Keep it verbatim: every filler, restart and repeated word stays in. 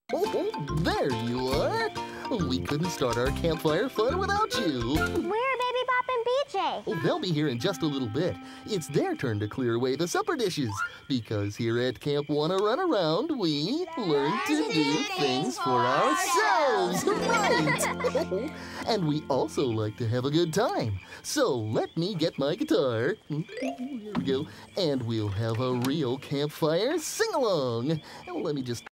Oh, there you are. We couldn't start our campfire fun without you. Where are Baby Bop and B J? Oh, they'll be here in just a little bit. It's their turn to clear away the supper dishes. Because here at Camp Wanna Run Around, we learn to do things for ourselves. Right. And we also like to have a good time. So let me get my guitar. Here we go. And we'll have a real campfire sing-along. Let me just